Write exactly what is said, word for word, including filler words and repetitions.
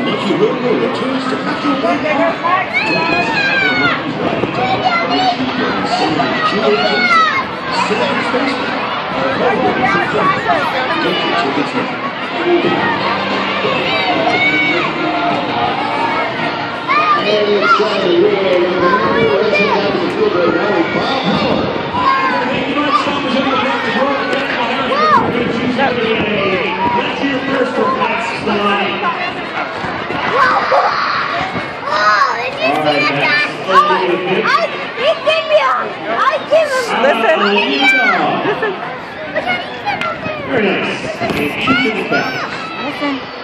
Lucky Rodeo returns to Metro Park. That's your first for Max tonight. Listen. Listen. Very nice. Listen.